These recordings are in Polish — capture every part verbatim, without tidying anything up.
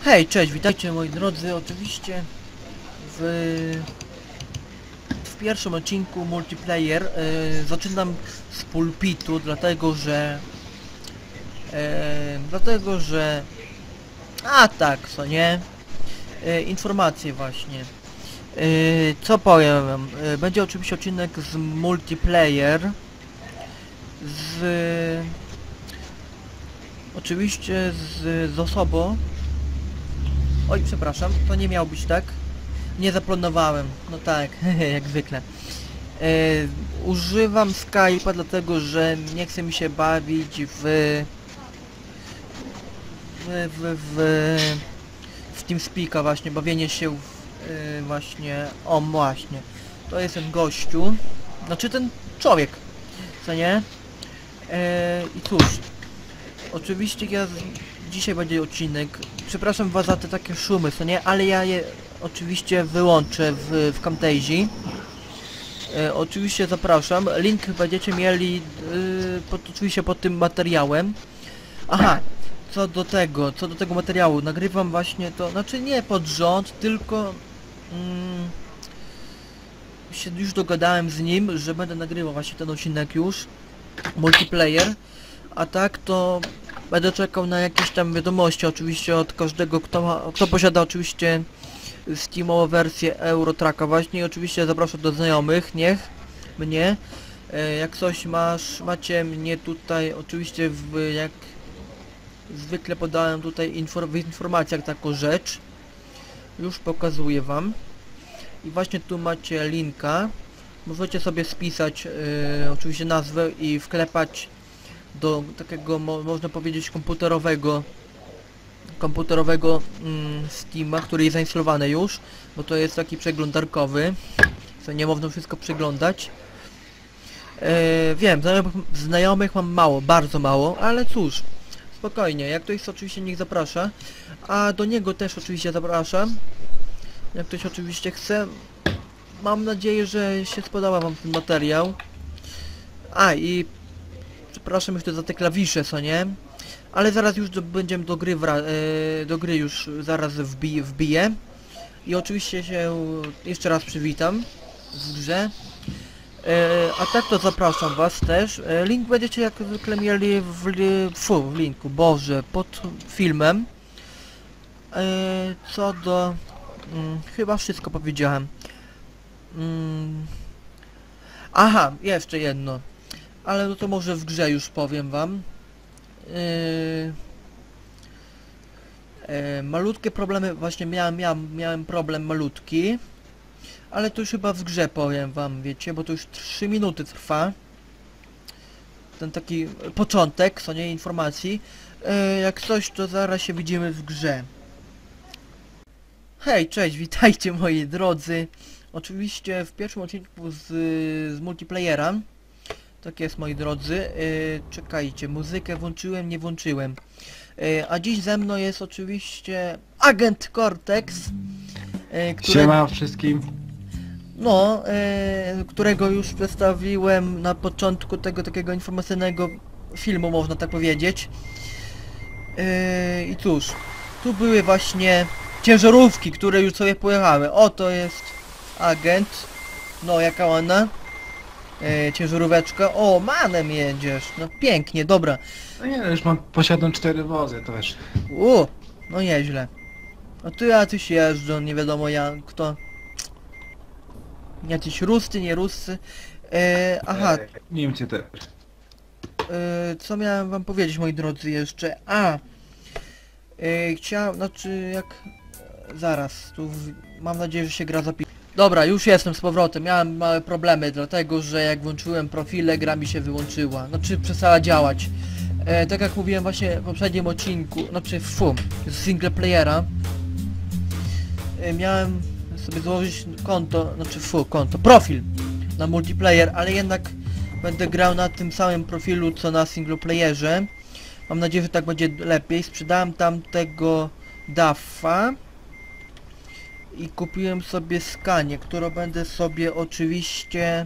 Hej, cześć, witajcie moi drodzy, oczywiście w, w pierwszym odcinku multiplayer yy, zaczynam z pulpitu, dlatego że yy, dlatego że a tak, co nie yy, informacje właśnie yy, co powiem wam, yy, będzie oczywiście odcinek z multiplayer z oczywiście z, z osobą. Oj, przepraszam, to nie miało być tak. Nie zaplanowałem. No tak, jak zwykle. E, używam Skype'a dlatego, że nie chce mi się bawić w... w... w... w, w TeamSpeak'a właśnie, bawienie się w... E, właśnie... O, właśnie. To jest ten gościu. Znaczy ten człowiek. Co nie? E, I cóż. Oczywiście ja... Dzisiaj będzie odcinek. Przepraszam was za te takie szumy, co nie? Ale ja je oczywiście wyłączę w, w Camtasia. E, oczywiście zapraszam. Link będziecie mieli yy, pod, oczywiście pod tym materiałem. Aha, co do tego, co do tego materiału. Nagrywam właśnie to, znaczy nie pod rząd, tylko mm, się już dogadałem z nim, że będę nagrywał właśnie ten odcinek już. Multiplayer. A tak to będę czekał na jakieś tam wiadomości oczywiście od każdego, kto ma, kto posiada oczywiście Steamową wersję Eurotracka właśnie i oczywiście zapraszam do znajomych, niech mnie. E, jak coś masz, macie mnie tutaj oczywiście w, jak zwykle podałem tutaj infor, w informacjach taką rzecz. Już pokazuję wam. I właśnie tu macie linka. Możecie sobie spisać e, oczywiście nazwę i wklepać do takiego, mo można powiedzieć, komputerowego komputerowego mm, Steama, który jest zainstalowany już, bo to jest taki przeglądarkowy, co nie można wszystko przeglądać. E, wiem, znajomych, znajomych mam mało, bardzo mało, ale cóż, spokojnie, jak ktoś oczywiście niech zaprasza, a do niego też oczywiście zapraszam, jak ktoś oczywiście chce. Mam nadzieję, że się spodoba wam ten materiał. A i przepraszam jeszcze za te klawisze, co nie? Ale zaraz już do, będziemy do gry, wra e, do gry już zaraz wbi wbiję. I oczywiście się jeszcze raz przywitam w grze. E, a tak to zapraszam was też. E, link będziecie jak zwykle mieli w, li fu, w linku, boże, pod filmem. E, co do... Mm, chyba wszystko powiedziałem. Mm. Aha, jeszcze jedno. Ale no to może w grze już powiem wam. Yy, yy, malutkie problemy, właśnie miałem, miałem, miałem problem malutki. Ale to już chyba w grze powiem wam, wiecie, bo to już trzy minuty trwa. Ten taki początek, co nie, informacji. Yy, jak coś, to zaraz się widzimy w grze. Hej, cześć, witajcie moi drodzy. Oczywiście w pierwszym odcinku z, z multiplayera. Tak jest, moi drodzy. Yy, czekajcie, muzykę włączyłem, nie włączyłem. Yy, a dziś ze mną jest oczywiście Agent Cortex. Yy, który... Siema wszystkim. No, yy, którego już przedstawiłem na początku tego takiego informacyjnego filmu, można tak powiedzieć. Yy, I cóż, tu były właśnie ciężarówki, które już sobie pojechały. Oto jest agent. No, jaka ładna. E, ciężaróweczka. O, manem jedziesz. No pięknie, dobra. No nie, już mam, posiadam cztery wozy, to wiesz. U, no nieźle. A tu jacyś jeżdżą, nie wiadomo jak, kto. Jacyś Ruscy, nie Ruscy. E, aha, E, Niemcy też. e, co miałem wam powiedzieć, moi drodzy, jeszcze? A, e, chciałem, znaczy jak... Zaraz, tu w, mam nadzieję, że się gra zapisze. Dobra, już jestem z powrotem. Miałem małe problemy, dlatego że jak włączyłem profile, gra mi się wyłączyła. Znaczy przestała działać. E, tak jak mówiłem właśnie w poprzednim odcinku, znaczy fu, z single playera. E, miałem sobie złożyć konto, znaczy fu, konto, profil na multiplayer, ale jednak będę grał na tym samym profilu co na single playerze. Mam nadzieję, że tak będzie lepiej. Sprzedałem tam tego Daffa. I kupiłem sobie skanię, którą będę sobie oczywiście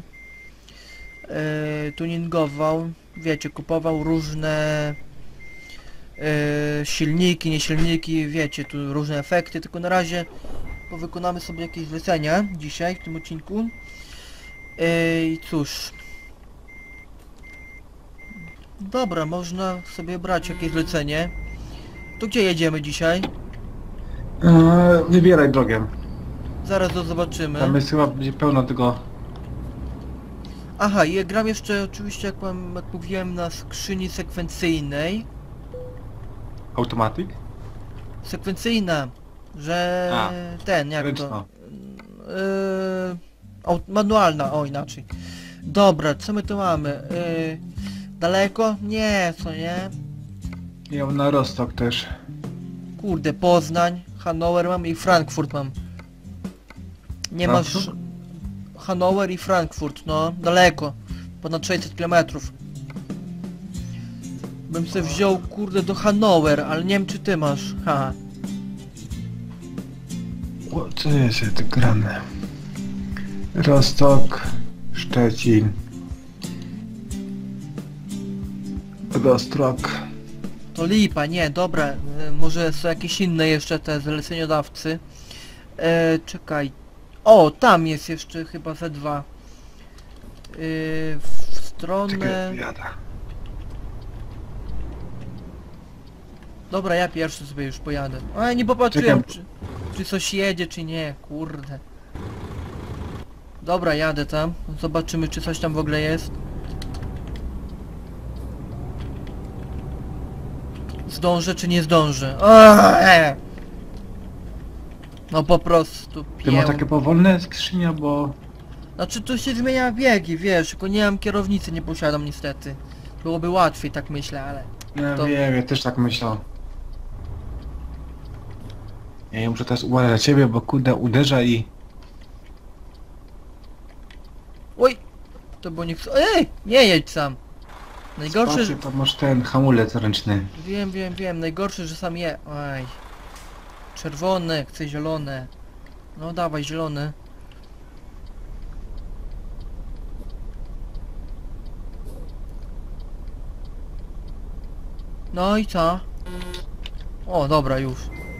e, tuningował. Wiecie, kupował różne Yy, silniki, nie silniki, wiecie, tu różne efekty, tylko na razie powykonamy sobie jakieś zlecenia dzisiaj w tym odcinku. Yy, I cóż. Dobra, można sobie brać jakieś zlecenie. To gdzie jedziemy dzisiaj? Eee, wybieraj drogę. Zaraz to zobaczymy. Tam jest chyba będzie pełno tego... Aha, i gram jeszcze oczywiście, jak, mam, jak mówiłem, na skrzyni sekwencyjnej. Automatic? Sekwencyjna, że A, ten, jak ręczna. to... Yy, aut- manualna, o inaczej. Dobra, co my tu mamy? Yy, daleko? Nie, co nie? Ja mam na Rostock też. Kurde, Poznań, Hanower mam i Frankfurt mam. Nie masz... Frankfurt? Hanower i Frankfurt, no, daleko. Ponad sześćset kilometrów. Bym se wziął, kurde, do Hanower, ale nie wiem czy ty masz. Haha. O, co jest to grane? Rostock, Szczecin. Rostock. To lipa, nie, dobra, e, może są jakieś inne jeszcze te zleceniodawcy. E, czekaj. O, tam jest jeszcze chyba ze dwa. E, w stronę... Czekaj, jada. Dobra, ja pierwszy sobie już pojadę. A nie popatrzyłem, Czekam. czy, czy coś jedzie, czy nie, kurde. Dobra, jadę tam. Zobaczymy, czy coś tam w ogóle jest. Zdążę, czy nie zdążę? Eee! No po prostu Ty ma pieł. takie powolne skrzynia, bo... Znaczy tu się zmienia biegi, wiesz, tylko nie mam kierownicy, nie posiadam niestety. Byłoby łatwiej, tak myślę, ale... Ja To- wiem, ja też tak myślę. Ja nie muszę teraz uważać na ciebie, bo kurde uderza i... Oj! To było nie... Ej! Nie jedź sam! Najgorsze, że... Spacie, to masz ten hamulec ręczny. Wiem, wiem, wiem. Najgorsze, że sam je... Aj. Czerwone, chcę zielone. No dawaj, zielone. No i co? O, dobra, już.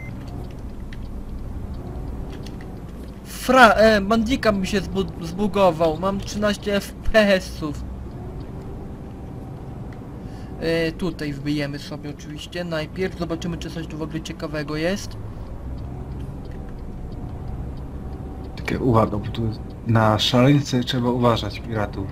Fra... E, Bandicam mi się zbu zbugował. Mam trzynaście F P S-ów. E, tutaj wbijemy sobie oczywiście. Najpierw zobaczymy, czy coś tu w ogóle ciekawego jest. Takie uwaga, bo tu na szaleńce trzeba uważać, piratów.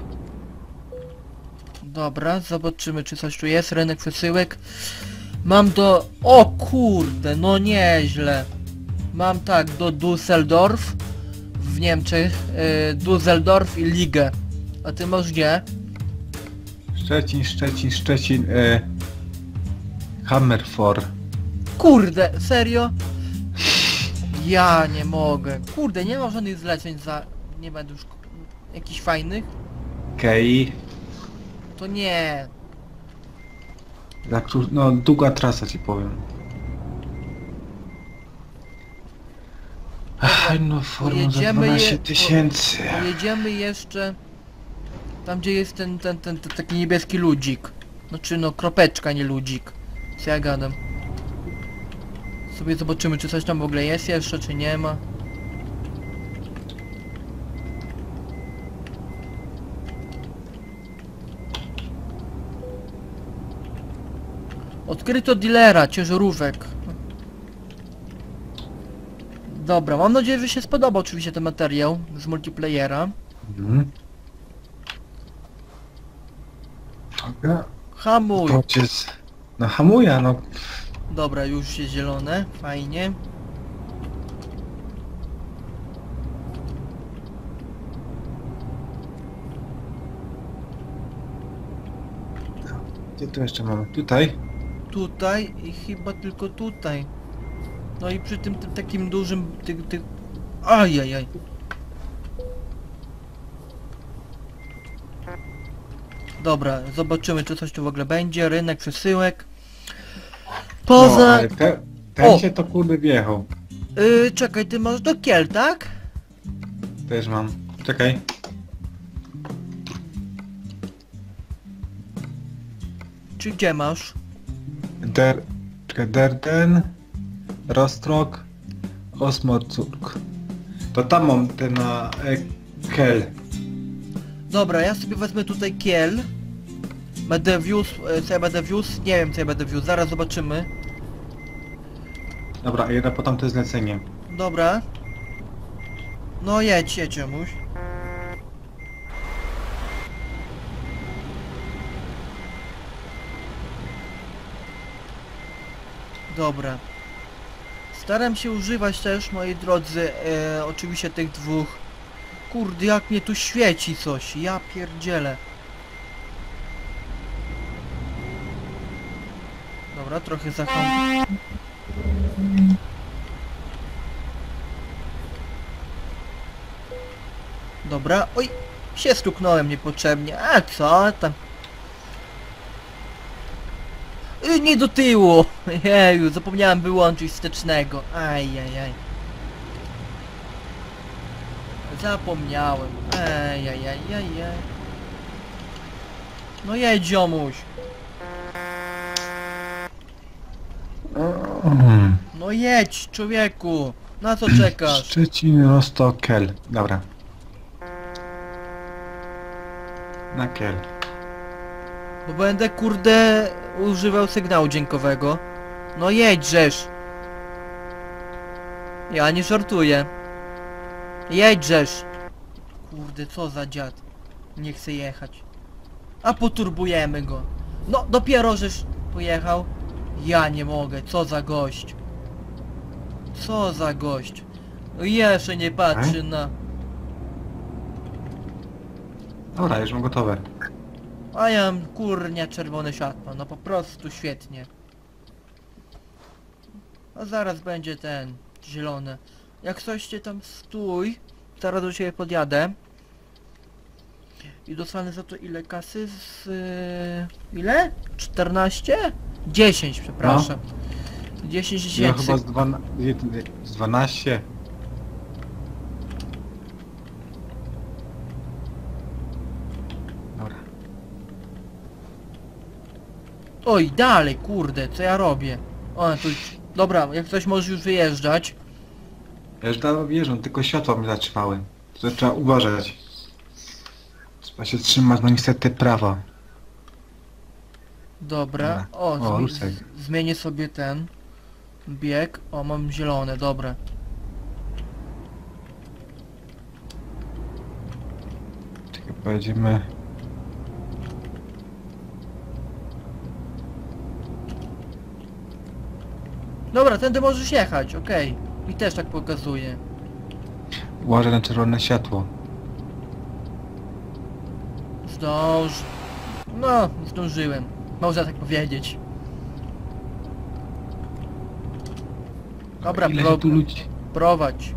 Dobra, zobaczymy, czy coś tu jest. Rynek przesyłek. Mam do... O kurde, no nieźle. Mam tak, do Düsseldorf w Niemczech. E, Düsseldorf i Ligę. A ty masz gdzie? Szczecin, Szczecin, Szczecin, e... Hammerford. Kurde, serio? Ja nie mogę. Kurde, nie ma żadnych zleceń za... Nie będę już... Jakichś fajnych? Kei. To nie. Tak, tu- no długa trasa ci powiem. Ach, no formą za Pojedziemy je- dwanaście po- tysięcy. Pojedziemy jeszcze... Tam gdzie jest ten, ten, ten, ten taki niebieski ludzik. Znaczy no kropeczka, nie ludzik. Co ja gadam. Sobie zobaczymy, czy coś tam w ogóle jest jeszcze, czy nie ma. Odkryto dealera, ciężarówek. Dobra, mam nadzieję, że się spodoba oczywiście ten materiał z multiplayera. Mhm. Dobra. Hamuj! To cię z... No hamuje, no. Dobra, już jest zielone, fajnie. Gdzie tu jeszcze mamy? Tutaj? Tutaj i chyba tylko tutaj. No i przy tym, tym takim dużym... Ty, ty... Ajajaj. Dobra, zobaczymy, czy coś tu w ogóle będzie. Rynek przesyłek. No, Poza... ale te, ten O! się to kurde wjechał. Yy, czekaj, ty masz do Kiel, tak? Też mam. Czekaj. Czy gdzie masz? Der... Czekaj, Derden, Rostrok, Osmocurk. To tam mam ten na e, Kel. Dobra, ja sobie wezmę tutaj kiel. Będę wiózł, e, co ja będę wiózł? Nie wiem co ja będę wiózł, zaraz zobaczymy. Dobra, a jedna po tamte zlecenie. Dobra. No jedź, jedź czemuś. Dobra. Staram się używać też, moi drodzy, e, oczywiście tych dwóch. Kurde, jak mnie tu świeci coś, ja pierdzielę. Dobra, trochę zacham. Dobra, oj, się stuknąłem niepotrzebnie, a co tam? Y, nie do tyłu! Jeju, zapomniałem wyłączyć wstecznego. Ajajaj. Zapomniałem. Ajajajajaj. No jedź, ziomuś. Mm. No jedź, człowieku. Na co czekasz? Szczecin, Rostock, Kel. Dobra. Na Kel. Bo będę, kurde, używał sygnału dźwiękowego. No jedź, żeż. Ja nie żartuję. Jedź, żeż. Kurde, co za dziad. Nie chce jechać. A poturbujemy go. No, dopiero żeż pojechał. Ja nie mogę, co za gość. Co za gość. No jeszcze nie patrzy na... Dobra, już mam gotowe. A ja mam, kurnia, czerwone światło. No po prostu świetnie. A zaraz będzie ten, zielony. Jak coś cię tam stój, zaraz do ciebie podjadę. I dostanę za to ile kasy? Z... Yy, ile? czternaście? dziesięć, przepraszam. dziesięć Ja tysięcy. chyba z, dwana, z dwanaście. Dobra. Oj, dalej, kurde, co ja robię? O, tu... Dobra, jak coś możesz już wyjeżdżać. Ja już dawno wierzę, tylko światła mnie zatrzymały. To trzeba uważać. Trzeba się trzymać, no niestety prawa. Dobra. Dobra. O, O, zmi- Rusek. z- zmienię sobie ten bieg. O, mam zielone, dobra. Czekaj, pojedziemy. Dobra, tędy możesz jechać, okej. I też tak pokazuje. Uważaj na czerwone światło. Zdąż... No, zdążyłem. Można tak powiedzieć. Dobra, Ile pro... tu ludzi? prowadź.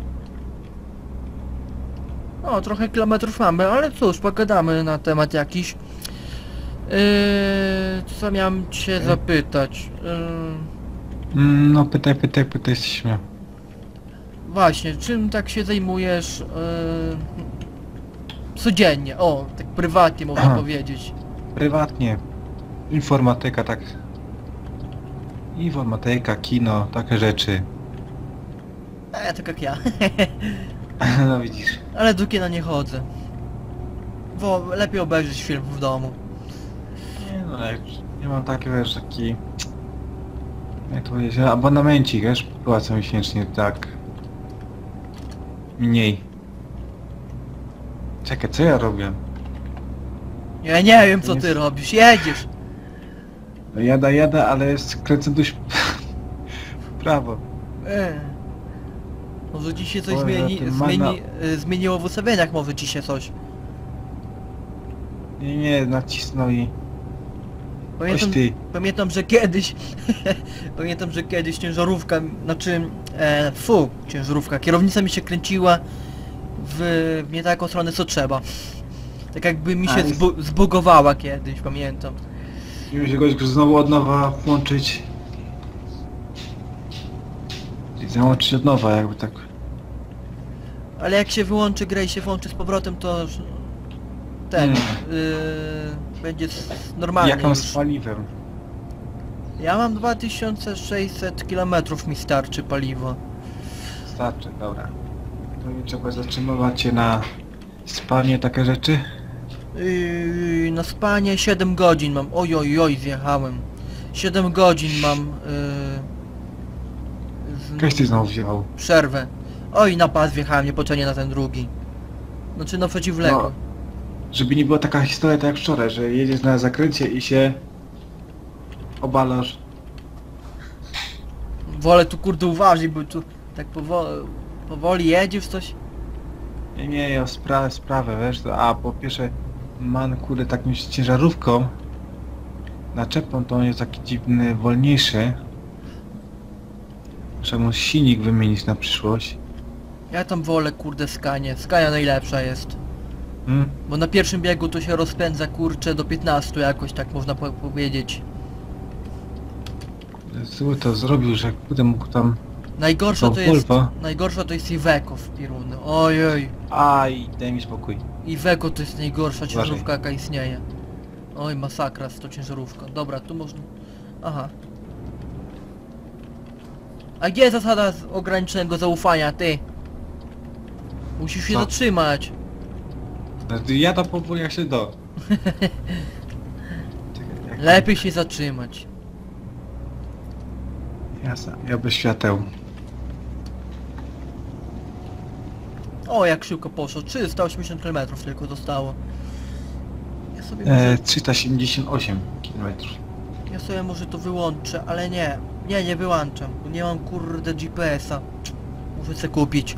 O, trochę kilometrów mamy, ale cóż, pogadamy na temat jakiś. Yy, co miałem cię Okej. zapytać? Yy, Mm, no pytaj, pytaj, pytaj śmiał. właśnie, czym tak się zajmujesz yy, codziennie? O, tak prywatnie można Aha. powiedzieć. Prywatnie. Informatyka, tak. Informatyka, kino, takie rzeczy. E, tak jak ja. No widzisz. Ale do kina nie chodzę. Bo lepiej obejrzeć film w domu. Nie no, jak ja mam taki, wiesz, taki... Jak to powiedzieć, abonamencik, wiesz, płacę miesięcznie, tak... Mniej. Czekaj, co ja robię? Ja nie wiem co Nie ty jest- robisz, jedziesz. No jadę, jadę, ale skręcę dość... w prawo. E. Może ci się coś Boże, zmieni, ten zmieni, mana- y, zmieniło w ustawieniach, może ci się coś. Nie, nie, nacisnął i... Oś Pamiętam, ty. pamiętam że kiedyś, pamiętam, że kiedyś ciężarówka, znaczy, e, fu, ciężarówka, kierownica mi się kręciła w, w nie taką stronę co trzeba. Tak jakby mi A, się jest- zbu zbugowała kiedyś, pamiętam. Musimy się goś znowu od nowa włączyć. I załączyć od nowa, jakby tak. Ale jak się wyłączy grę i się włączy z powrotem, to już ten, Mm. y, będzie s- normalnie Jak tam już. z paliwem. Ja mam dwa tysiące sześćset kilometrów, mi starczy paliwo. Starczy, dobra. To nie trzeba zatrzymywać się na spanie, takie rzeczy? Yy, na spanie siedem godzin mam. Oj, oj, oj, zjechałem. siedem godzin mam yy, z- Ktoś ty znowu wziął. przerwę. Oj, na pas wjechałem, niepotrzebnie na ten drugi. Znaczy na przeciwległy. No. Żeby nie była taka historia tak jak wczoraj, że jedziesz na zakręcie i się obalasz. Wolę tu kurde uważać, bo tu tak powo powoli jedziesz coś. Nie, nie, ja spra sprawę, wiesz, to, a po pierwsze man kurde taką ciężarówką naczepą to on jest taki dziwny, wolniejszy. Trzeba mu silnik wymienić na przyszłość. Ja tam wolę kurde Scanię. Scania najlepsza jest. Hmm? Bo na pierwszym biegu to się rozpędza kurczę do piętnastu jakoś, tak można po powiedzieć. Zły to zrobił, że kurde mógł tam... Najgorsza To to jest... Volvo. Najgorsza to jest Iveco w Piruny. Ojej. Aj, daj mi spokój. Iveco to jest najgorsza Uważaj. ciężarówka jaka istnieje. Oj, masakra z to ciężarówka. Dobra, tu można... Aha. A gdzie jest zasada z ograniczonego zaufania, ty? Musisz się Co? zatrzymać. Ja to powoli jak się do. Czekaj, jak- Lepiej się zatrzymać. Jasne, ja bez świateł. O, jak szybko poszło. trzysta osiemdziesiąt kilometrów tylko zostało. Ja sobie może... E, trzysta siedemdziesiąt osiem kilometrów. Ja sobie może to wyłączę, ale nie. Nie, nie wyłączam, bo nie mam kurde G P S-a. Muszę sobie kupić.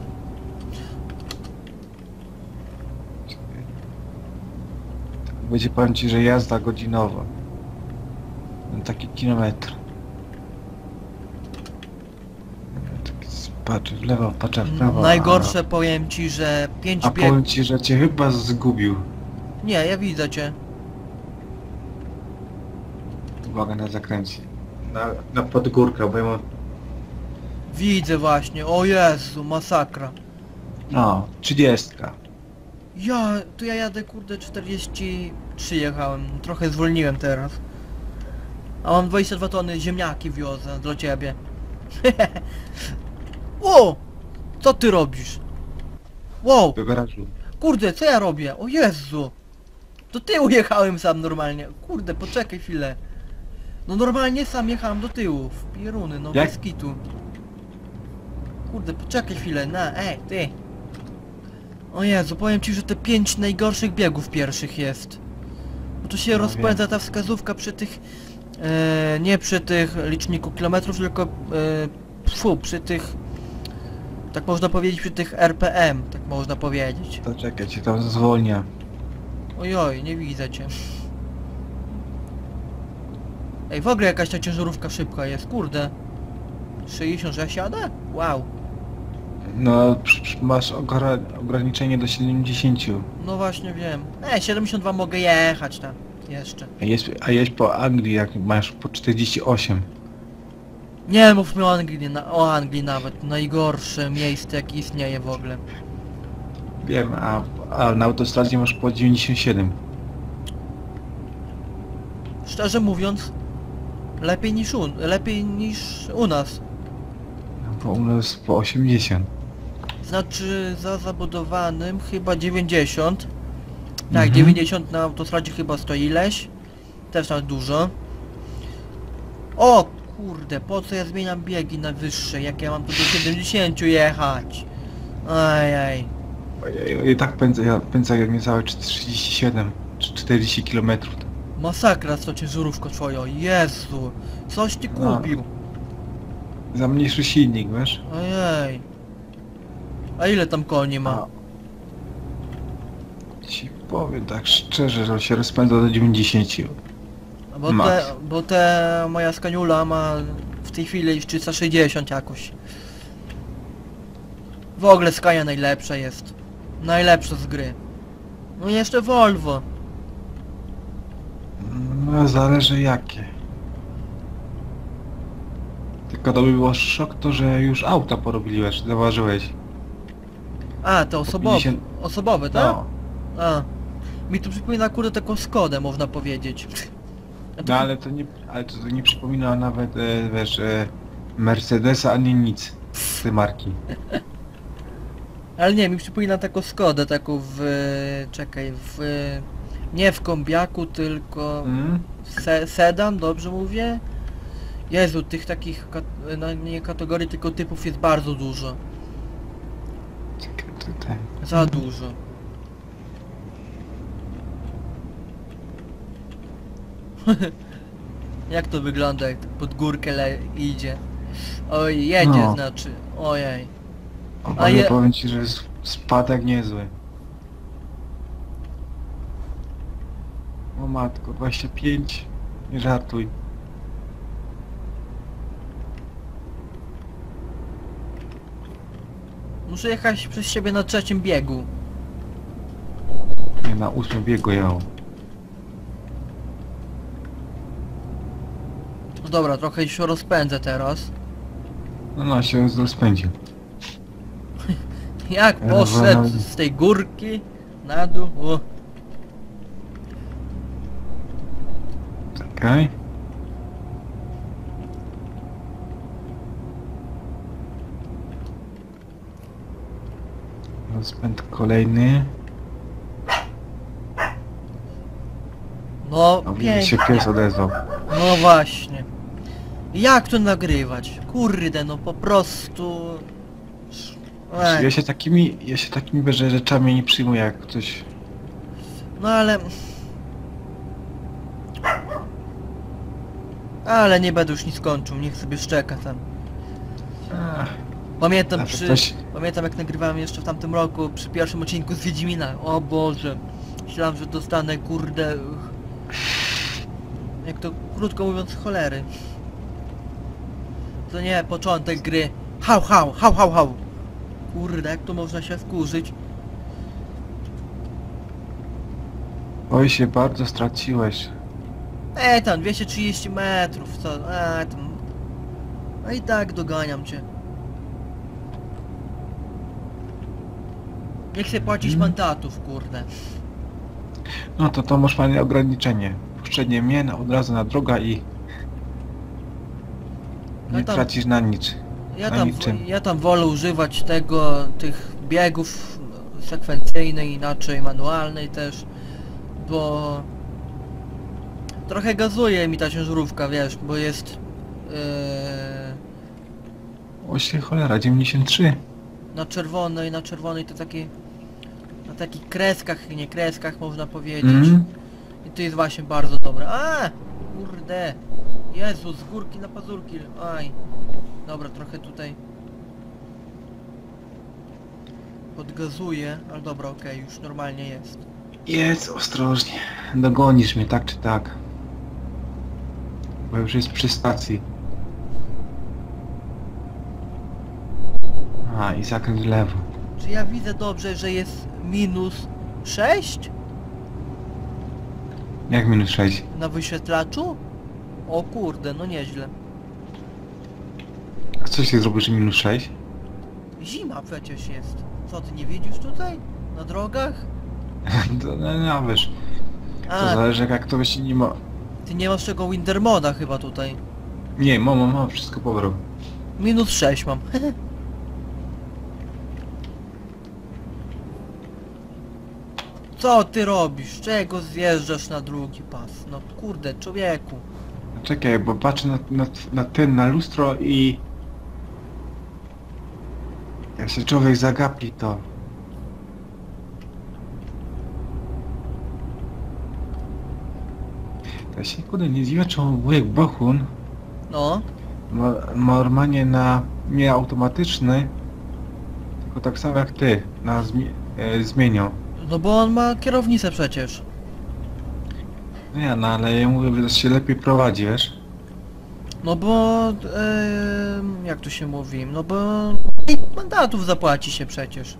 Będzie powiem ci, że jazda godzinowa. Na taki kilometr. Tak patrzę w lewo, patrzę w prawo. Najgorsze powiem ci, że pięć A, a biegów... powiem ci, że cię chyba zgubił. Nie, ja widzę cię. Uwaga na zakręcie. Na, na podgórkę, bo ja mam... Widzę właśnie, o Jezu, masakra. No, trzydziestka. Ja, tu ja jadę kurde czterdzieści trzy jechałem, trochę zwolniłem teraz. A mam dwadzieścia dwa tony ziemniaki wiozę dla ciebie. O! Co ty robisz? Wow, Do garażu. kurde, co ja robię? O Jezu! Do tyłu jechałem sam normalnie. Kurde, poczekaj chwilę. No normalnie sam jechałem do tyłu. W pieruny, no Jak? bez kitu. Kurde, poczekaj chwilę, na, ej, ty. O Jezu, powiem ci, że te pięć najgorszych biegów pierwszych jest. Bo tu się No rozpędza ta wskazówka przy tych... E, nie przy tych liczniku kilometrów, tylko... E, fu, przy tych... Tak można powiedzieć, przy tych R P M, tak można powiedzieć. To czekaj, cię tam zwolnię. Ojoj, nie widzę cię. Ej, w ogóle jakaś ta ciężarówka szybka jest, kurde. sześćdziesiąt, że ja siadę? Wow. No, przy- przy- masz ogra ograniczenie do siedemdziesięciu. No właśnie wiem. Ej, siedemdziesiąt dwa mogę jechać tam. Jeszcze. A jest, a jest po Anglii, jak masz po czterdzieści osiem. Nie mów mi o Anglii, na, o Anglii nawet. Najgorsze miejsce jakie istnieje w ogóle. Wiem, a, a na autostradzie masz po dziewięćdziesiąt siedem. Szczerze mówiąc, lepiej niż u, lepiej niż u nas. Bo u nas po osiemdziesiąt. Znaczy za zabudowanym chyba dziewięćdziesiąt. Tak, Mhm. dziewięćdziesiąt na autostradzie chyba stoi ileś. Też nawet dużo. O kurde, po co ja zmieniam biegi na wyższe, jak ja mam tu do siedemdziesięciu jechać? Ajaj. Ojej, i tak pędzę, ja pędzę jak niecałe trzydzieści siedem czy czterdzieści kilometrów. Masakra z tą ciężarówką twoją, Jezu. Coś ty No. kupił. Za mniejszy silnik, wiesz? Ojej. A ile tam koni ma? A, ci powiem tak szczerze, że on się rozpędza do dziewięćdziesięciu. Bo te, Max. bo te moja skaniula ma w tej chwili już trzysta sześćdziesiąt jakoś. W ogóle Scania najlepsza jest. Najlepsza z gry. No i jeszcze Volvo. No zależy jakie. Tylko to by było szok to, że już auta porobiliłeś, zauważyłeś. A, te osobowe. pięćdziesiąt Osobowe, tak? No. A. Mi to przypomina kurde taką Skodę, można powiedzieć. A to No ale to nie, ale to nie przypomina nawet, e, wiesz, e, Mercedesa ani nic z tej marki. Ale nie, mi przypomina taką Skodę, taką w... czekaj, w... nie w kombiaku, tylko Mm? se, sedan, dobrze mówię? Jezu, tych takich, kat- no nie kategorii, tylko typów jest bardzo dużo. Czekaj, tutaj. Za dużo. Jak to wygląda, jak pod górkę le idzie? Oj, jedzie No. znaczy, ojej. O, A ale je- powiem ci, że jest spadek niezły. O matko, dwadzieścia pięć. Nie żartuj. Muszę jechać przez siebie na trzecim biegu. Nie, na ósmym biegu jechał. No dobra, trochę się rozpędzę teraz. No no, się rozpędził. Jak Ja poszedł wolałem- z tej górki na dół, o. Czekaj. Rozpęd kolejny. No O, widzę, się pięknie, pies odezwał. no właśnie. Jak to nagrywać? Kurde, no po prostu... Ej, Ja się takimi, ja się takimi wiesz, rzeczami nie przyjmuję, jak ktoś... no ale... Ale nie będę już nic kończył, niech sobie szczeka tam. Ach, Pamiętam zawsze przy... ktoś... Pamiętam jak nagrywałem jeszcze w tamtym roku, przy pierwszym odcinku z Wiedźmina. O Boże. Myślałem, że dostanę kurde... Jak to krótko mówiąc cholery. To nie, początek gry. Hał, hał, hał, hał, hał. Kurde, jak to można się wkurzyć? Oj, się bardzo straciłeś. E tam, dwieście trzydzieści metrów, co? E tam... No i tak doganiam cię. Nie chcę płacić Hmm. mandatów, kurde. No to to masz fajne ograniczenie. Puszczenie mnie na, od razu na droga i... No Nie tam- tracisz na nic. Ja Na tam, niczym. ja tam wolę używać tego, tych biegów sekwencyjnej, inaczej manualnej też, bo trochę gazuje mi ta ciężarówka, wiesz, bo jest yy, O się cholera, dziewięćdziesiąt trzy. na czerwonej, na czerwonej to takie, na takich kreskach, nie kreskach można powiedzieć. Mhm. I to jest właśnie bardzo dobre. A, kurde, Jezu, z górki na pazurki, aj. Dobra, trochę tutaj podgazuję, ale dobra, okej, już normalnie jest. Jest, ostrożnie. Dogonisz mnie tak czy tak. Bo już jest przy stacji. A, i zakręt w lewo. Czy ja widzę dobrze, że jest minus sześć Jak minus sześć? na wyświetlaczu? O kurde, no nieźle. A co się zrobi, że minus sześć? Zima przecież jest. Co, ty nie widzisz tutaj? Na drogach? To, no, no wiesz, to A, zależy jak to się nie ma... ty nie masz tego Wintermoda chyba tutaj. Nie, mama, mama, wszystko pobrał. Minus sześć mam. Co ty robisz? Czego zjeżdżasz na drugi pas? No kurde, człowieku. Czekaj, bo patrzę na, na, na ten, na lustro i... Jak się człowiek zagapi, to... Ja się kurde nie dziwię, czemu wujek Bohun No, ma, ma normalnie na... nie automatyczny, tylko tak samo jak ty, na zmi e, zmieniał. no bo on ma kierownicę przecież. Nie, no ale ja mówię, że się lepiej prowadzi, wiesz? No bo... em, jak to się mówi? No bo... i mandatów zapłaci się przecież.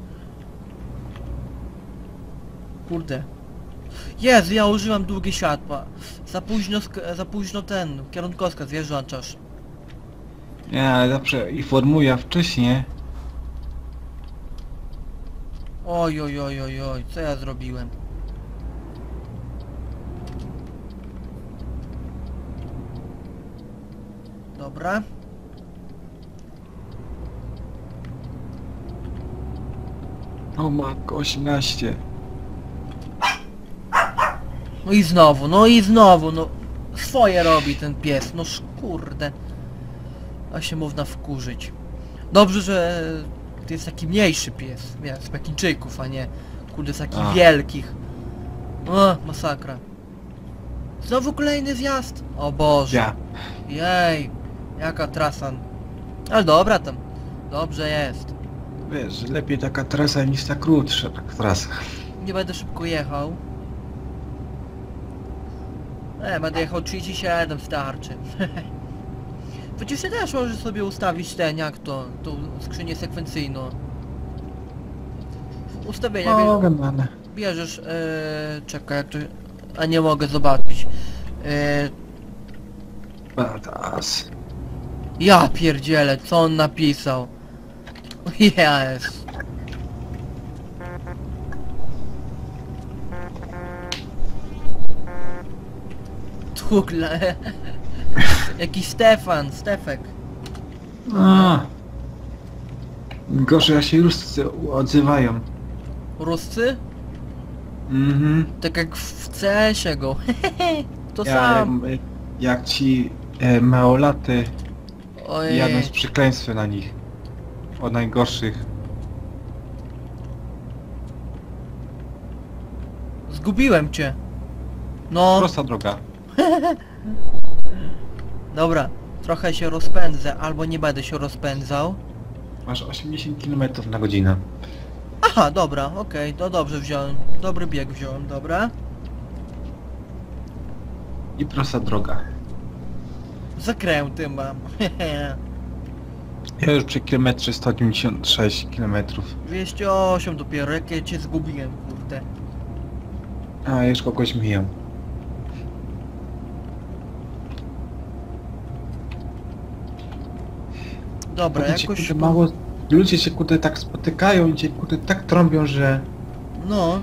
Kurde. Jezu, ja używam długie światła. Za późno, sk- za późno ten, kierunkowskaz, wiesz, włączasz. Nie, ale zawsze informuję wcześniej. Oj, oj, oj, oj, oj, co ja zrobiłem? Dobra. O matko, osiemnaście. No i znowu, no i znowu, no swoje robi ten pies, no kurde. A się można wkurzyć. Dobrze, że to jest taki mniejszy pies, wiesz, z Pekińczyków, a nie kurde z takich A. wielkich. O, masakra. Znowu kolejny zjazd? O Boże. Ja. Jej, jaka trasa. Ale dobra tam, dobrze jest. Wiesz, że lepiej taka trasa niż ta krótsza tak trasa. Nie będę szybko jechał. E, będę jechał trzydzieści siedem, starczy. Przecież ty też możesz sobie ustawić ten, jak to, tą skrzynię sekwencyjną. Ustawienia, O, bie, gadane. bierzesz, e, czekaj, jak to... A nie mogę zobaczyć. E, Badass. ja pierdzielę, co on napisał. Jest. Tukla. Jakiś Stefan, Stefek. A. Gorzej, jak się ruscy odzywają. Ruscy? Mhm. Tak jak w C S-ie go. To Ja, sam. jak, jak ci e, małolaty Ojej. jadą z przekleństwem na nich. Od najgorszych. Zgubiłem cię. No, Prosta droga. dobra. Trochę się rozpędzę, albo nie będę się rozpędzał. Masz osiemdziesiąt kilometrów na godzinę. Aha, dobra, okej, to dobrze wziąłem. Dobry bieg wziąłem, dobra. I prosta droga. Zakręty mam. Ja już przy kilometrze sto dziewięćdziesiąt sześć kilometrów. dwieście osiem dopiero, jak ja cię zgubiłem, kurde. A, już kogoś mijam. Dobra, Potem cię, jakoś... kurde, mało... Ludzie się kurde tak spotykają i cię kurde tak trąbią, że... No.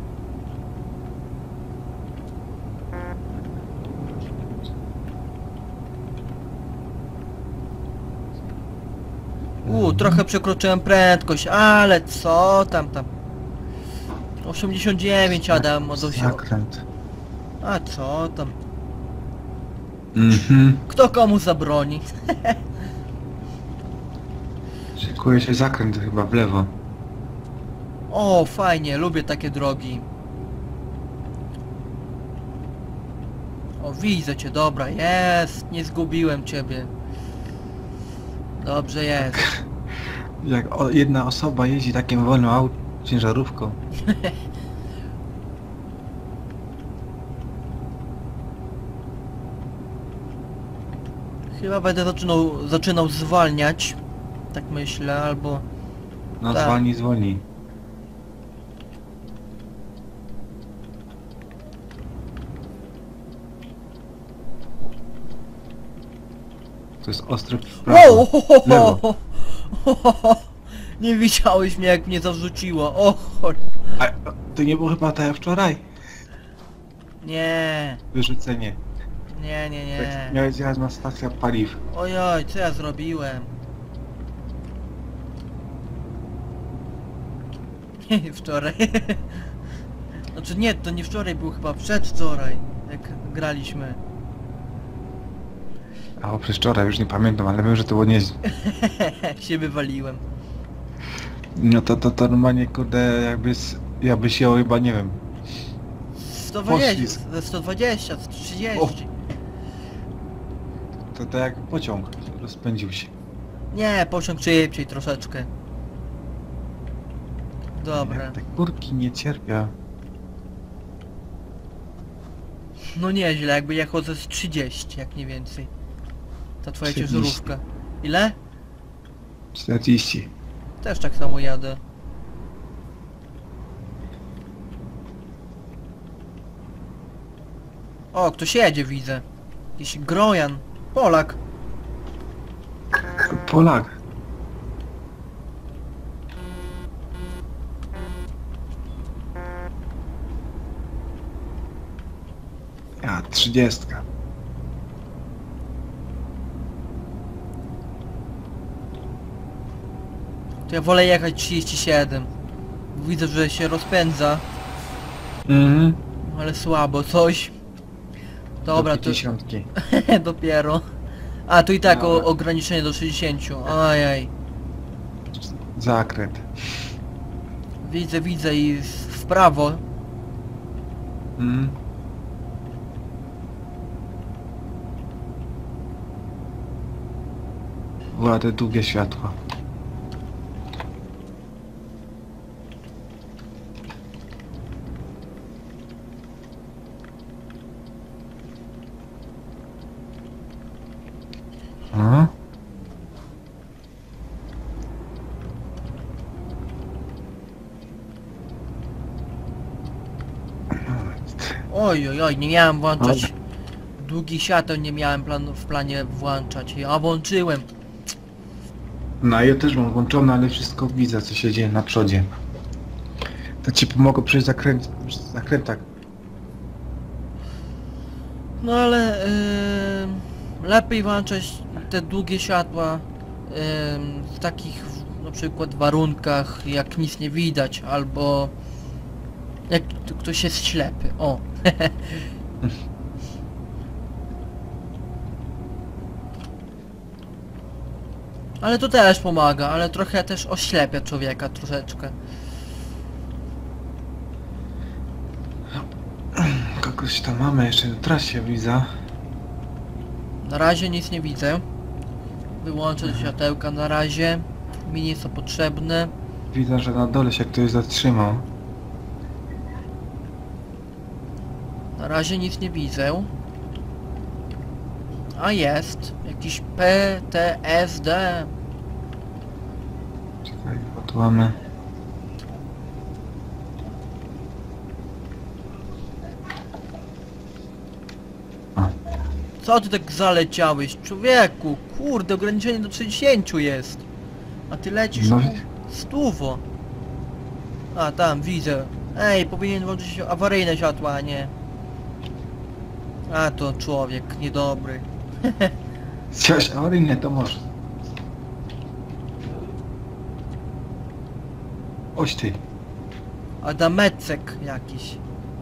U, trochę przekroczyłem prędkość, ale co tam tam. osiemdziesiąt dziewięć Adam od osiem. Zakręt. A co tam? Mhm. Kto komu zabroni? Szykuje się zakręt chyba w lewo. O, fajnie, lubię takie drogi. O, widzę cię, dobra, jest, nie zgubiłem ciebie. Dobrze jest. Jak o, jedna osoba jeździ takim wolnym aut, ciężarówką. Chyba będę zaczynał, zaczynał zwalniać. Tak myślę, albo... No Tak. zwolnij, zwolnij. To jest ostry w prawo. Wow! Ho, ho, Lewo. ho, ho, ho, ho. Nie widziałeś mnie, jak mnie zawrzuciło. O, chol... A to nie było chyba tak jak wczoraj? Nie, Wyrzucenie. nie, nie, nie. Tak miałeś jechać na stację paliw. Ojoj, co ja zrobiłem? Wczoraj. Znaczy nie, to nie wczoraj, był chyba przedwczoraj, jak graliśmy. A o, przez wczoraj, już nie pamiętam, ale wiem, że to było nieźle. się wywaliłem. No to, to, to normalnie, kurde, jakby, s- jakby się chyba, nie wiem. sto dwadzieścia, Poślizg. ze sto dwadzieścia, sto trzydzieści. To tak jak pociąg rozpędził się. Nie, pociąg szybciej troszeczkę. Dobra. Te kurki nie cierpią. No nieźle, jakby jechał ze trzydzieści, jak nie więcej. Ta twoja trzydzieści. ciężarówka. Ile? czterdzieści. Też tak samo jadę. O, ktoś jedzie, widzę. Jakiś Grojan. Polak. Polak. Ja, trzydziestka. To ja wolę jechać trzydzieści siedem. Widzę, że się rozpędza, Mhm. ale słabo coś. Dobra, Do to dziesiątki. dopiero. A, tu i tak o, Dobra. ograniczenie do sześćdziesięciu. Ajaj. Zakręt. Widzę, widzę i z- w prawo. Mhm. Ładne długie światła. A? Oj, oj, oj, nie miałem włączać. Długi świateł nie miałem plan, w planie włączać. Ja włączyłem. No ja też mam włączone, ale wszystko widzę, co się dzieje na przodzie. To ci pomogę przy zakręt, przy zakrętach. No ale yy, lepiej włączać te długie światła yy, w takich na przykład warunkach, jak nic nie widać, albo jak t- ktoś jest ślepy. O. Ale to też pomaga, ale trochę też oślepia człowieka troszeczkę. Kogoś tam mamy jeszcze na trasie, widzę. Na razie nic nie widzę. Wyłączę Mhm. światełka na razie. Mi nie są potrzebne. Widzę, że na dole się ktoś zatrzymał. Na razie nic nie widzę. A jest. Jakiś P T S D. Czekaj, bo tu mamy... Co ty tak zaleciałeś? Człowieku, kurde, ograniczenie do sześćdziesięciu jest. A ty lecisz No. no. stuwo. A, tam, widzę. Ej, powinien włączyć awaryjne światła, a nie. A, to człowiek niedobry. Chciałeś awaryjnie, to może. Oś ty. Adamecek jakiś.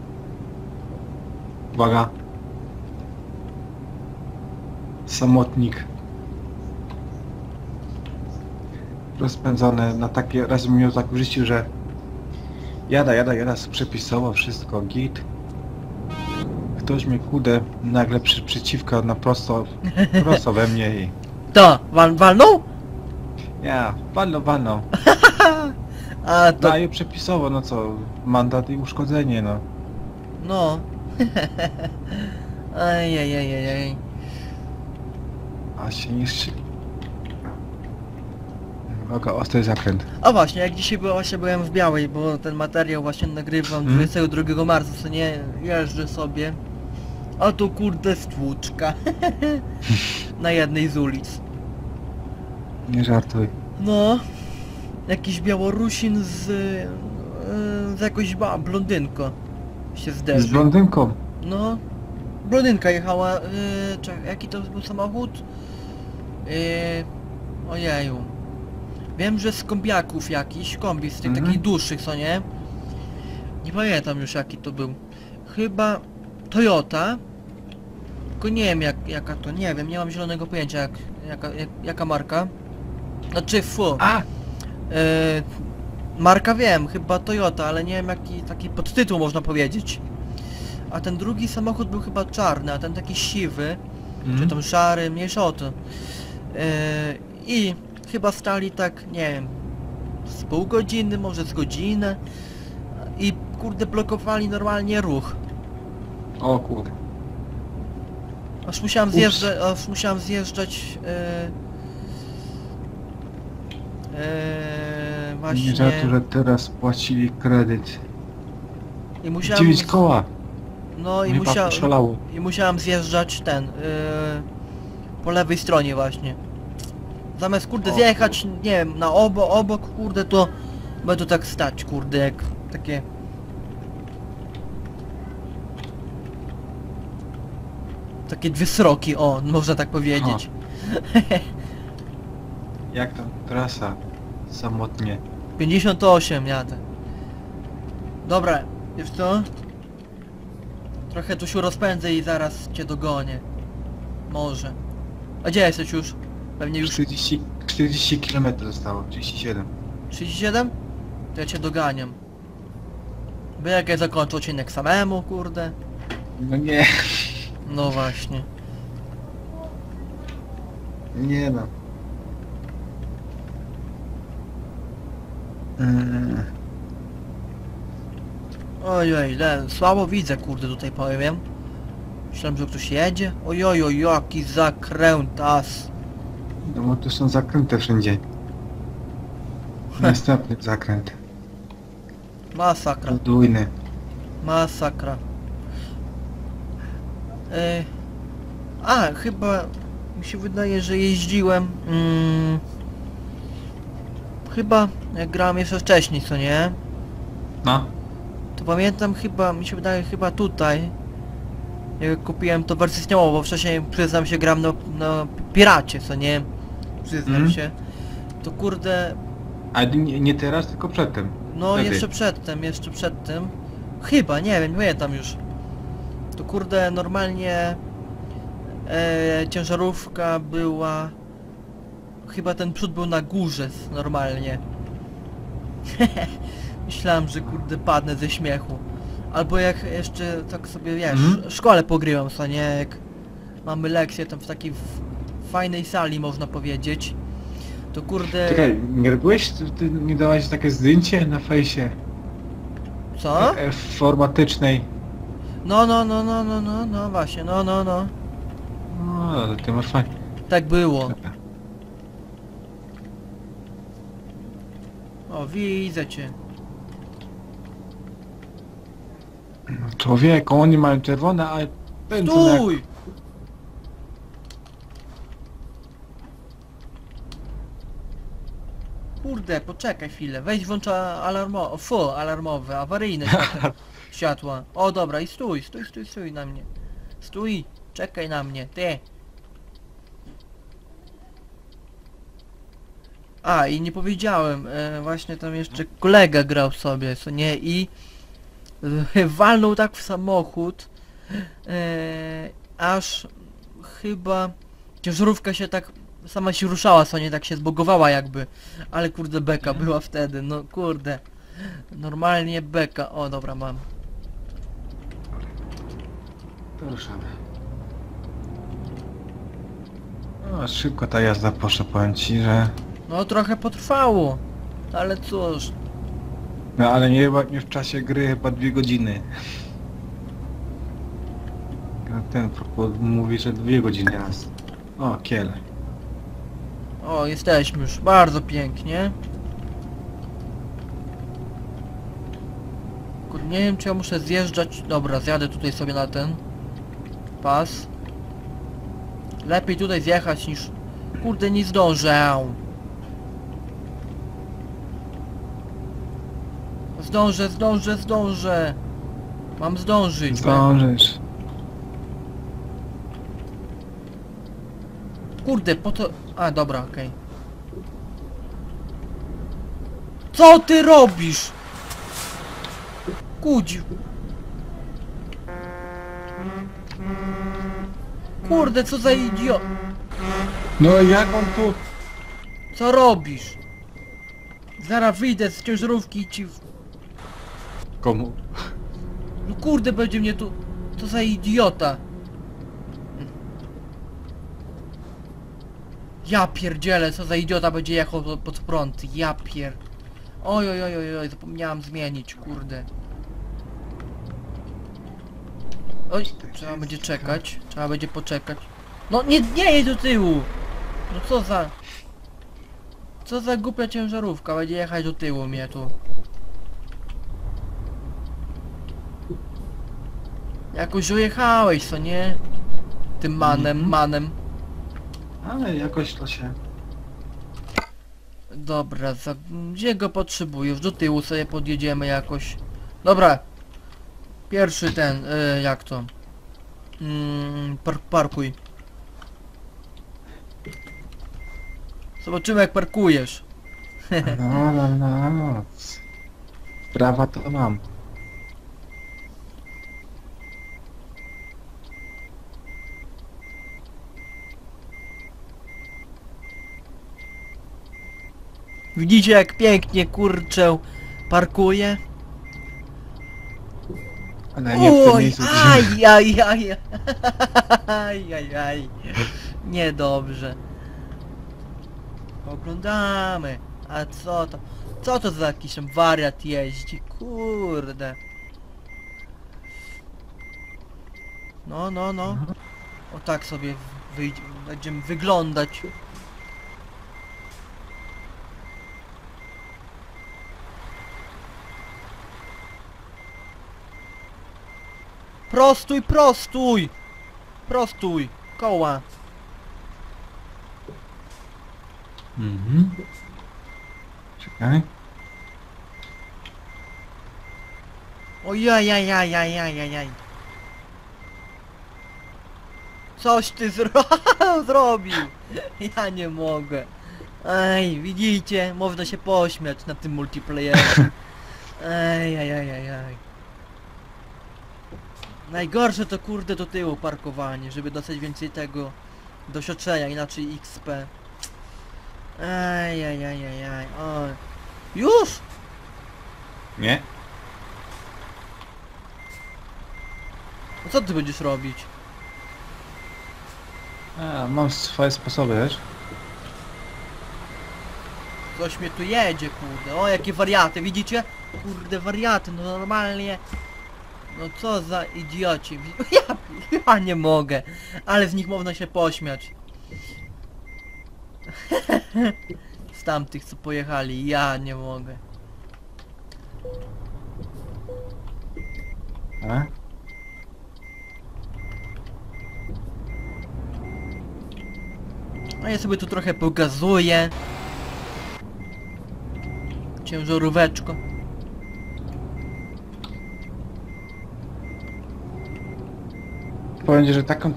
Uwaga. Samotnik. Rozpędzony na takie... Raz mi miał tak w życiu, że... Jada, jada, jada, przepisowo wszystko, git. Ktoś mnie kudę nagle przy, przeciwko na prosto, prosto we mnie i... To, wal, walnął? Ja, walno, walno. A, to, No i przepisowo, no co, mandat i uszkodzenie, no. no. Ajajajajaj. A się niszczy. Uwaga, ostry zakręt. A właśnie, jak dzisiaj była, właśnie byłem w Białej, bo ten materiał właśnie nagrywam Hmm? dwudziestego drugiego marca, co nie, jeżdżę sobie. A tu kurde stłuczka. Na jednej z ulic. Nie żartuj. No. Jakiś Białorusin z... yy, z jakąś ba, blondynką się Z zderzył. blondynką. No. Blondynka jechała, yy, czekaj, jaki to był samochód? Yy, ojeju. Wiem, że z kombiaków jakiś, kombi z tych Mhm. takich dłuższych, co nie? Nie pamiętam już jaki to był. Chyba Toyota. Tylko nie wiem jak, jaka to, nie wiem, nie mam zielonego pojęcia jak, jaka, jak, jaka marka. Znaczy fu. A! Yy, marka wiem, chyba Toyota, ale nie wiem jaki taki podtytuł można powiedzieć. A ten drugi samochód był chyba czarny, a ten taki siwy, czy tam szary, mniejsza o to. Yy, I chyba stali tak, nie wiem, z pół godziny, może z godzinę. I kurde blokowali normalnie ruch. O kurde. Aż musiałem Ups. zjeżdżać, aż musiałem zjeżdżać yy, yy, Nie właśnie żartuj, że teraz płacili kredyt. i musiałem dziewięć koła. no i Chyba musiałem poszalało. i musiałem zjeżdżać ten yy, po lewej stronie właśnie. Zamiast kurde O zjechać, nie wiem, na obo, obok kurde to będę tak stać kurde jak takie takie dwie sroki, o, można tak powiedzieć. Jak tam trasa? samotnie. pięćdziesiąt osiem jadę. Dobra, wiesz co? Trochę tu się rozpędzę i zaraz cię dogonię. Może. A gdzie jesteś już? Pewnie już czterdzieści, czterdzieści kilometrów zostało, trzydzieści siedem. trzydzieści siedem? To ja cię doganiam. By jak ja zakończę odcinek samemu, kurde. No nie, No właśnie. nie no. Mm. Ojej, le, słabo widzę, kurde, tutaj powiem. Myślałem, że ktoś jedzie. Ojoj, jaki zakrętas. No bo tu są zakręty wszędzie. Następny zakręt. Masakra, Podwójny. masakra. Yy. A, chyba mi się wydaje, że jeździłem. Mm, chyba jak grałem jeszcze wcześniej, co nie? No. To pamiętam chyba, mi się wydaje chyba tutaj. Jak kupiłem to wersję śniową, bo wcześniej przyznam się gram na, na piracie, co nie? Przyznam Mhm. się. To kurde, A nie, nie teraz, tylko przedtem. no Wtedy. jeszcze przedtem, jeszcze przed tym. Chyba, nie wiem, nie pamiętam już. To kurde, normalnie e, ciężarówka była... Chyba ten przód był na górze s- normalnie. Myślałem, że kurde padnę ze śmiechu. Albo jak jeszcze tak sobie wiesz, Mhm. w szkole pogrywam, co nie? Jak mamy lekcję tam w takiej f- fajnej sali, można powiedzieć. To kurde... Czekaj, nie robiłeś, ty, ty nie dałaś takie zdjęcie na fejsie Co? e, formatycznej? No, no, no, no, no, no, no, właśnie, no, no, no. No, ty masz fajnie. Tak było. O, widzę cię. Człowieku, oni mają czerwone, a pędzą jak... Stój! Kurde, poczekaj chwilę. Weź włącza alarmo... Fu, alarmowe, awaryjne światła. światła. O, dobra, i stój, stój, stój, stój na mnie. Stój, czekaj na mnie, ty. A, i nie powiedziałem, e, właśnie tam jeszcze kolega grał sobie, co nie, i e, walnął tak w samochód, e, aż chyba ciężarówka się tak sama się ruszała, co nie, tak się zbogowała jakby, ale kurde beka była wtedy, no kurde, normalnie beka, o dobra mam. To ruszamy. No, szybko ta jazda poszła, powiem ci, że... No trochę potrwało, ale cóż, No ale nie, chyba nie w czasie gry, chyba dwie godziny. No, ten propos mówi, że dwie godziny raz. O, kiele. o jesteśmy już, bardzo pięknie. Kurde, nie wiem czy ja muszę zjeżdżać, dobra zjadę tutaj sobie na ten pas. Lepiej tutaj zjechać niż, kurde nie zdążę. Zdążę, zdążę, zdążę. Mam zdążyć. Zdążysz. Kurde, po to... A, dobra, okej. Co ty robisz? Kudziu. Kurde, co za idiot... No jak on tu... Co robisz? Zaraz wyjdę z ciężarówki i ci... w- Komu? No kurde, będzie mnie tu... Co za idiota. Ja pierdzielę, co za idiota będzie jechał po- pod prąd. Ja pier... Oj, oj, oj, oj, oj, zapomniałam zmienić, kurde. Oj, trzeba będzie czekać, trzeba będzie poczekać. No nie, nie jedź do tyłu! No co za... Co za głupia ciężarówka, będzie jechać do tyłu mnie tu. Jakoś ujechałeś, co nie? Tym manem, Mhm. manem. Ale jakoś to się... Dobra, za... gdzie go potrzebujesz? Do tyłu sobie podjedziemy jakoś. Dobra. Pierwszy ten, y, jak to? Mm, par parkuj. Zobaczymy jak parkujesz. No, no, no, no. Prawa to mam. Widzicie jak pięknie kurczę parkuje? Ale nie w tym Oj, miejscu, gdzie... aj, aj, aj, aj, aj, aj. Niedobrze. Oglądamy. A co to? Co to za jakiś tam wariat jeździ? Kurde. No, no, no. O tak sobie wyjdzie, będziemy wyglądać. Prostuj, prostuj! Prostuj! Koła! Mhm. Czekaj. Ojajajajajajajaj. Coś ty zro zrobił! Ja nie mogę. Ej, widzicie? Można się pośmiać na tym multiplayerze. Ej, ej, ej, ej, ej. Najgorsze to kurde do tyłu parkowanie, żeby dostać więcej tego doświadczenia, inaczej X P. Ej, ej, ej, ej, ej. Oj. Już? Nie? No co ty będziesz robić? A, mam swoje sposoby, wiesz? Coś mnie tu jedzie, kurde. O, jakie wariaty, widzicie? Kurde, wariaty, no normalnie. No co za idioci. Ja, ja nie mogę. Ale z nich można się pośmiać. Z tamtych, co pojechali. Ja nie mogę. A? A ja sobie tu trochę pogazuję. Ciężaróweczko. Powiem ci, że taką...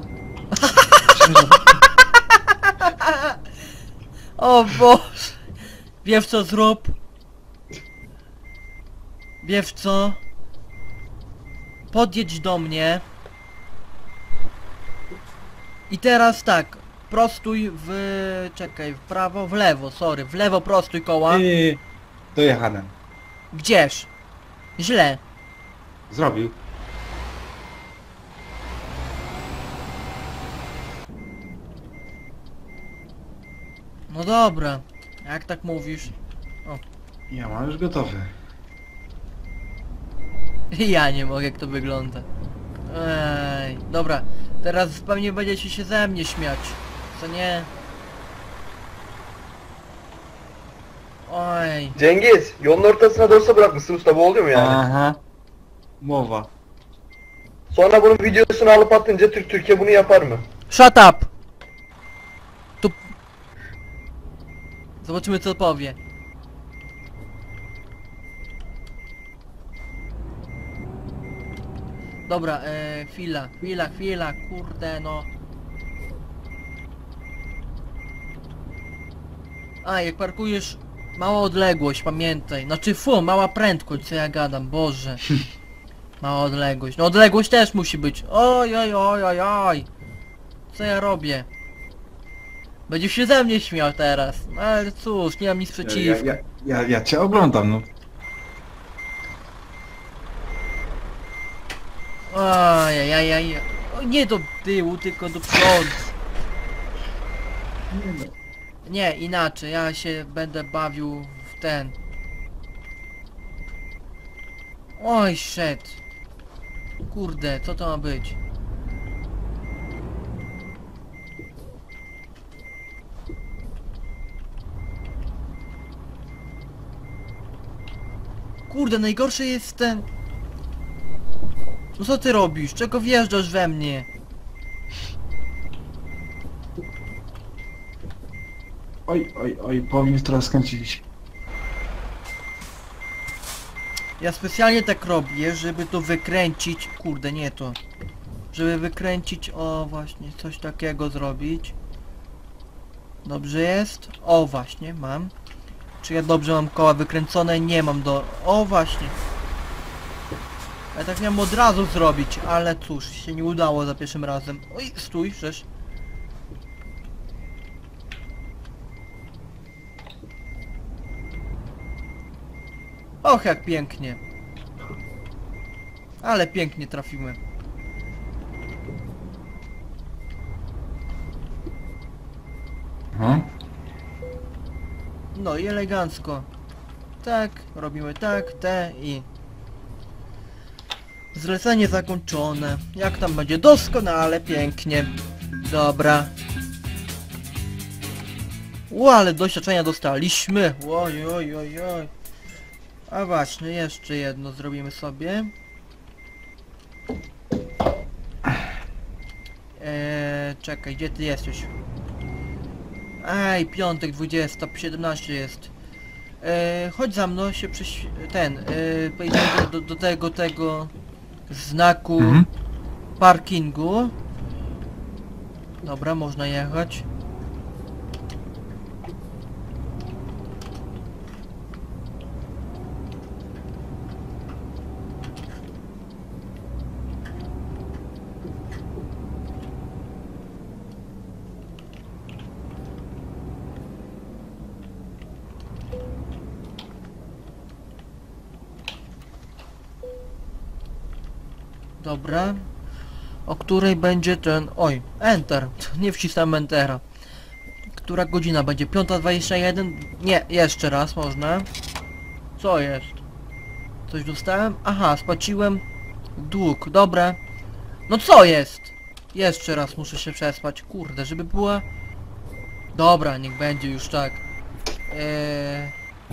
O Boże! Wiesz co zrób? Wiesz co? Podjedź do mnie. I teraz tak. Prostuj w... czekaj, w prawo, w lewo, sorry. W lewo prostuj koła. Yy, dojechałem. Gdzież? Źle. Zrobił. No dobra. Jak tak mówisz? Ja mam już gotowy. Ja nie mogę, jak to wygląda. Ej, dobra. Teraz pewnie będziecie się ze mnie śmiać. Co nie? Oj. Cengiz, yolun ortasına dorsa bırakmışsın usta, bu oluyor mu yani? Aha. Mowa. Sonra bunun videosunu alıp atınca Türk Türkiye bunu yapar mı? Shut up! Tu... Zobaczymy co powie. Dobra, e, chwila, chwila, chwila, kurde no. A, jak parkujesz mała odległość, pamiętaj. Znaczy fu, mała prędkość, co ja gadam, Boże. Mała odległość. No odległość też musi być. Oj, oj, oj, oj, oj. Co ja robię? Będziesz się ze mnie śmiał teraz. No ale cóż, nie mam nic Ja, przeciwko. ja, ja, ja cię oglądam, no. Ajajajaj. Nie do tyłu, tylko do przodu. Nie, inaczej. Ja się będę bawił w ten. Oj, shit. Kurde, co to ma być? Kurde, najgorszy jest ten... No co ty robisz? Czego wjeżdżasz we mnie? Oj, oj, oj, powinien teraz skręcić. Ja specjalnie tak robię, żeby to wykręcić... Kurde, nie to. Żeby wykręcić, o właśnie, coś takiego zrobić. Dobrze jest? O właśnie, mam. Czy ja dobrze mam koła wykręcone? Nie mam do... O właśnie. Ja tak miałem od razu zrobić, ale cóż, się nie udało za pierwszym razem. Oj, stój, przecież. Och, jak pięknie. Ale pięknie trafiłem. Aha. No i elegancko. Tak, robimy tak, te i... Zlecenie zakończone. Jak tam będzie? Doskonale, pięknie. Dobra. Ło, ale doświadczenia dostaliśmy. Oj, oj, oj, oj. A właśnie, jeszcze jedno zrobimy sobie. Eee, czekaj, gdzie ty jesteś? Ej, piątek, dwudziesta, siedemnaście jest. Eee, chodź za mną, się przyś... ten, eee, pojedziemy do, do, do tego, tego znaku Mhm. parkingu. Dobra, można jechać. Dobra. O której będzie ten... Oj, Enter. Nie wcisnąłem Entera. Która godzina będzie? piąta dwadzieścia jeden? Nie, jeszcze raz można. Co jest? Coś dostałem? Aha, spłaciłem dług. Dobra. No co jest? Jeszcze raz muszę się przespać. Kurde, żeby była... Dobra, niech będzie już tak. Eee...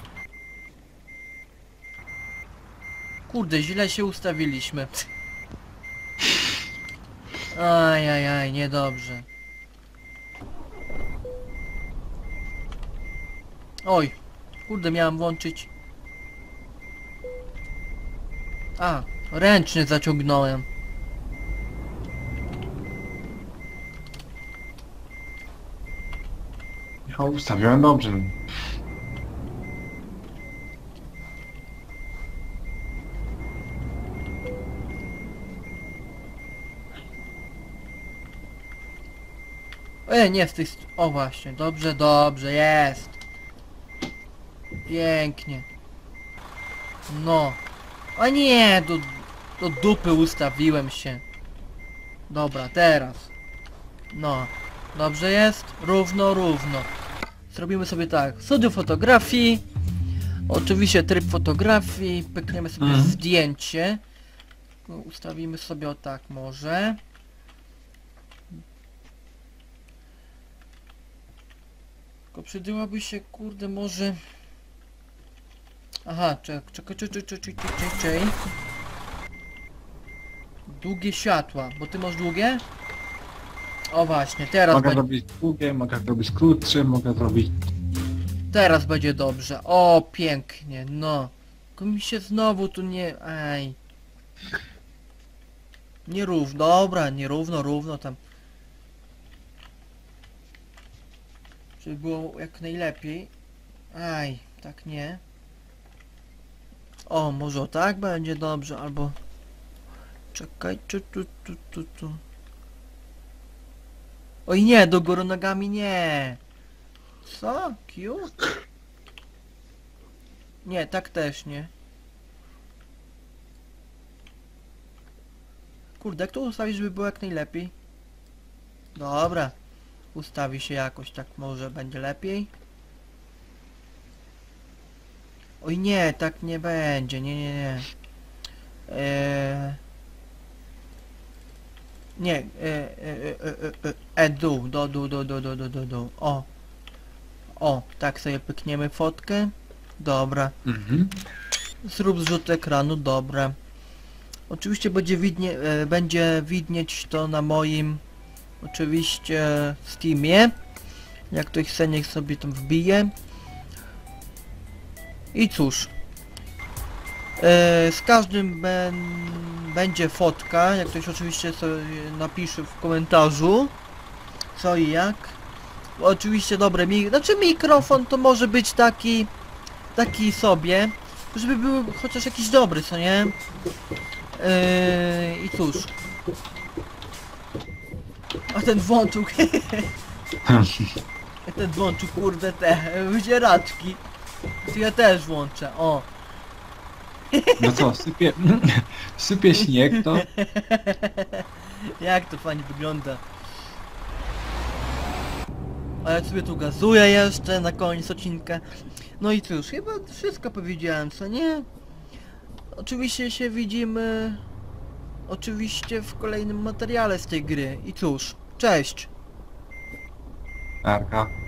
Kurde, źle się ustawiliśmy. Ajajaj, niedobrze. Oj, kurde, miałem włączyć... A, ręczny zaciągnąłem. Ja ustawiłem dobrze. E, nie z tych... st- O właśnie, dobrze, dobrze, jest. Pięknie. No. O nie, do, do dupy ustawiłem się. Dobra, teraz. No. Dobrze jest? Równo, równo. Zrobimy sobie tak. Studio fotografii. Oczywiście tryb fotografii. Pykniemy sobie Mhm. zdjęcie. No, ustawimy sobie o tak może. Tylko przydałaby się, kurde, może... Aha, czekaj, czekaj, czekaj, czekaj, czekaj, czekaj. Długie światła, bo ty masz długie? O właśnie, teraz Mogę będzie, zrobić długie, mogę zrobić krótsze, mogę zrobić... teraz będzie dobrze. O, pięknie, no. Tylko mi się znowu tu nie... Ej. Nierówno, dobra, nierówno, równo tam. Żeby było jak najlepiej. Aj, tak nie. O, może o tak będzie dobrze, albo... Czekaj, tu, tu, tu, tu, tu. Oj nie, do góry nogami nie. Co? Q? Nie, tak też nie. Kurde, jak to ustawić, żeby było jak najlepiej? Dobra. Ustawi się jakoś, tak może będzie lepiej. Oj nie, tak nie będzie, nie, nie, nie. Eee... Nie, e, e, e, e, e, e, dół, do, dół, do, do, do, do, do, do, o. O, tak sobie pykniemy fotkę. Dobra. Mhm. Zrób zrzut ekranu, dobra. Oczywiście będzie widnie, e, będzie widnieć to na moim, oczywiście, Steamie. Jak ktoś chce, niech sobie tam wbije. I cóż. E, z każdym ben, będzie fotka, jak ktoś oczywiście sobie napisze w komentarzu co i jak. Oczywiście dobre mi, znaczy mikrofon to może być taki taki sobie, żeby był chociaż jakiś dobry, co nie? Yy, I cóż. A ten włączyk, ten włączył kurde te wyzieraczki. To ja też włączę, o. No co, sypie, sypie śnieg, to Jak to fajnie wygląda. A ja sobie tu gazuję jeszcze na koniec odcinka. No i cóż, chyba wszystko powiedziałem, co nie? Oczywiście się widzimy... Oczywiście w kolejnym materiale z tej gry. I cóż, cześć! Arka.